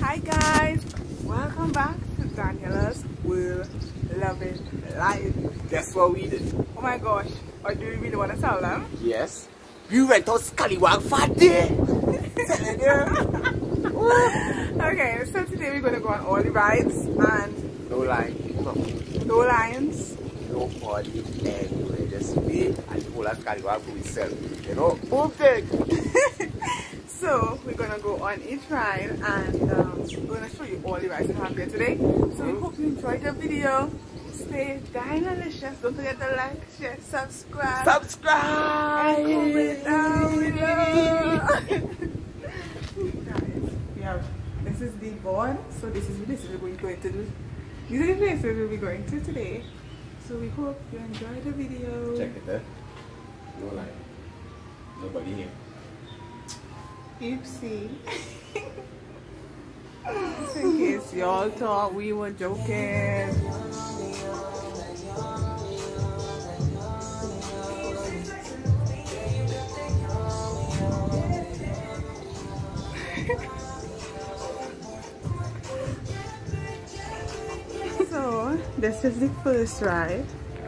Hi guys, welcome back to Daniela's World Loving Life. Guess what we did? Oh my gosh, or do you really want to tell them? Yes. We went on Scallywag for a day. Okay, so today we're going to go on all the rides and No line. no lines. No party anywhere. Just me and the whole of Scallywag for itself. You know, perfect. So we're going to go on each ride and we're going to show you all the rides we have here today. So we hope you enjoyed the video. Stay Dynalicious. Don't forget to like, share, subscribe. Subscribe. And comment down below. Guys, we have, this is the board. So this is we're going to do. These are the places we'll be going to today. So we hope you enjoy the video. Check it there. No line. Nobody here. Oopsie. Just in case y'all thought we were joking. So this is the first ride.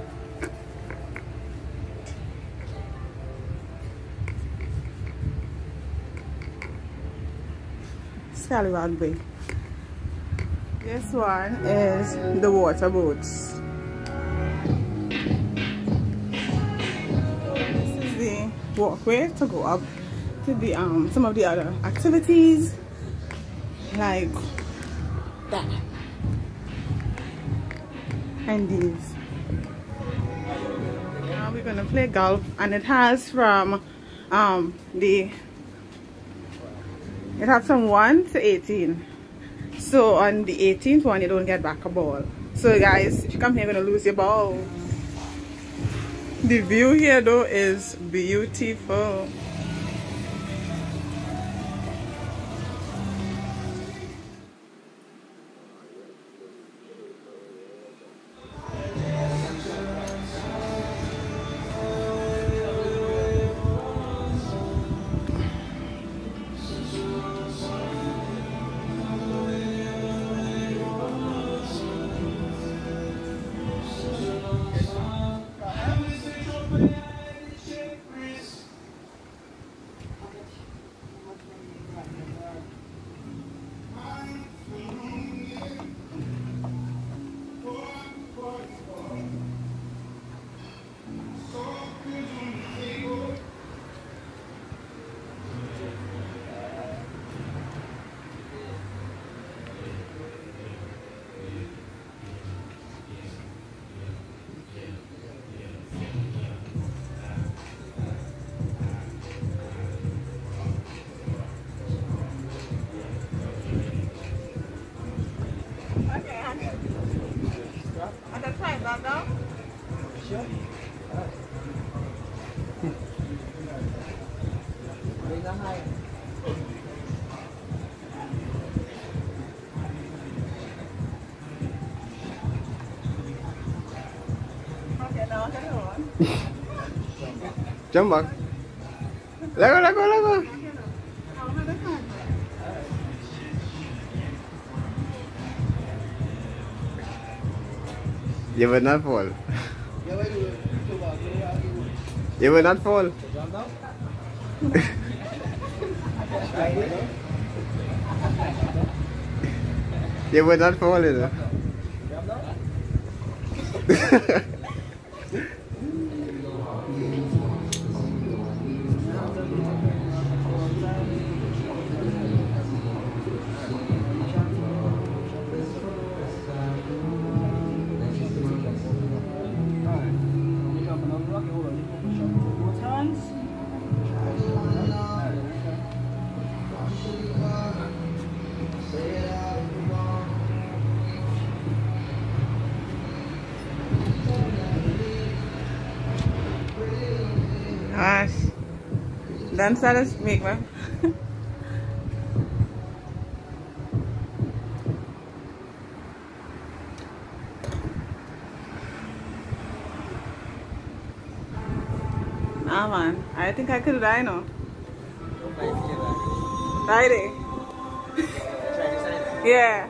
Scallywag Bay. This one is the water boats. This is the walkway to go up to the some of the other activities like that and these. Now we're gonna play golf, and it has from it has from 1 to 18. So on the 18th one, you don't get back a ball. So guys, if you come here, you're gonna lose your ball. The view here though is beautiful. Jump back. Let go. You will not fall. You will not fall. You will not fall, you know. Gosh, don't start to speak, man. Nah, man, I think I could die now. Friday. Yeah.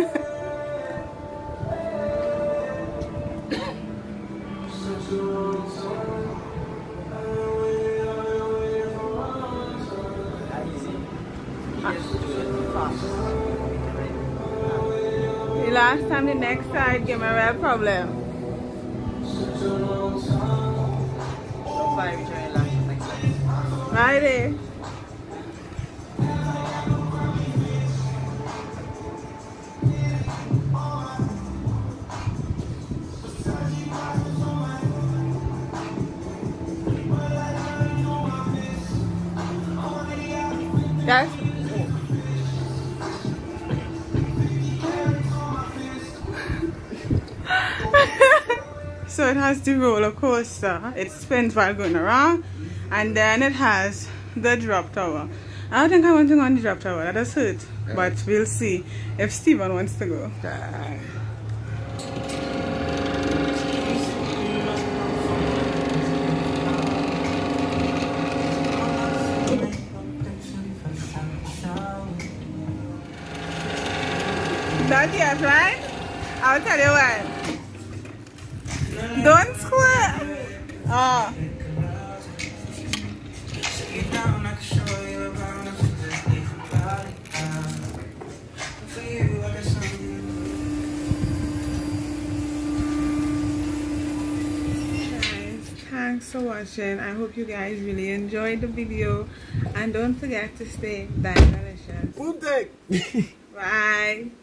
The last time the next side gave me a real problem. Righty. Yes. So it has the roller coaster. It spins while going around, and then it has the drop tower. I don't think I want to go on the drop tower. That does hurt, but we'll see if Steven wants to go. Not yet, right? I'll tell you when. Don't squat. Oh. Thanks for watching. I hope you guys really enjoyed the video, and don't forget to stay delicious. Bye.